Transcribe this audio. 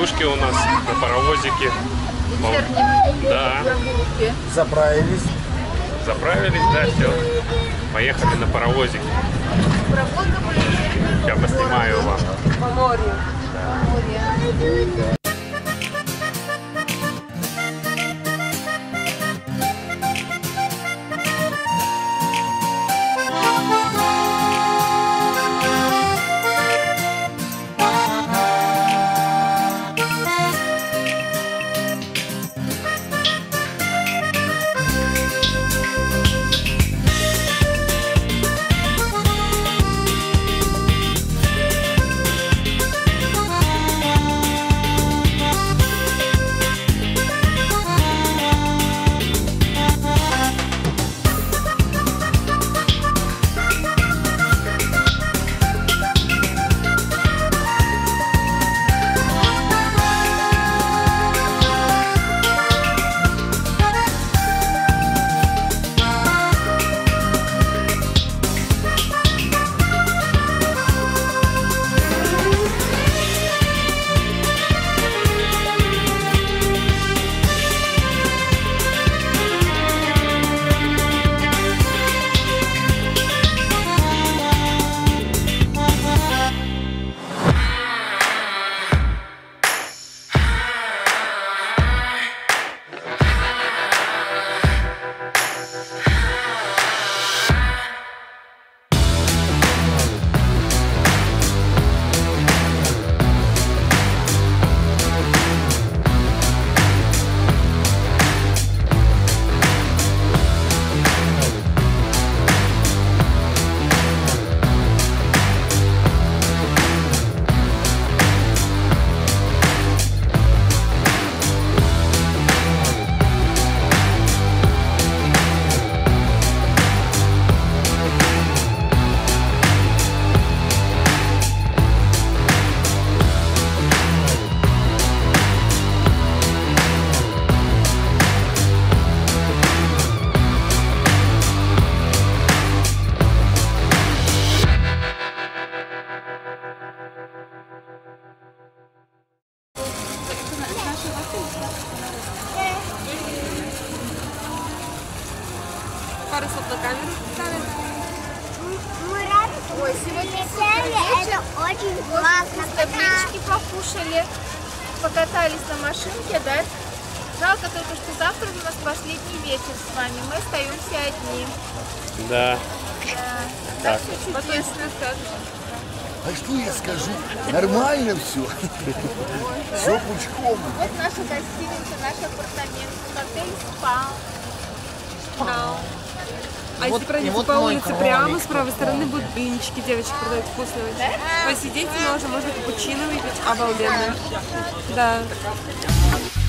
девушки у нас на паровозике. Да. Заправились. Заправились, да, все. Поехали на паровозике. Сейчас поснимаю вам. По морю. Да. Пару слов на камеру ставим. Ой, сегодня это очень классно. Таблички покушали, покатались на машинке, да? Жалко только, что завтра у нас последний вечер с вами. Мы остаемся одни. Да. Так. Потом если скажешь. А что я скажу? Нормально все. Все пучком. Вот наша гостиница, наш апартамент, отель спа. А если пройдете по улице прямо с правой стороны будут блинчики, девочки продают вкусные. Посидеть можно капучино выпить, обалденно. Да.